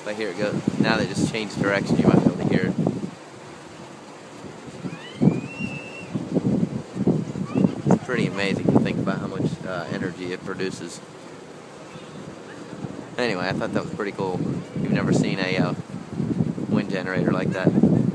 If I hear it go, now they just changed direction, you might be able to hear it. It's pretty amazing to think about how much energy it produces. Anyway, I thought that was pretty cool. You've never seen a wind generator like that.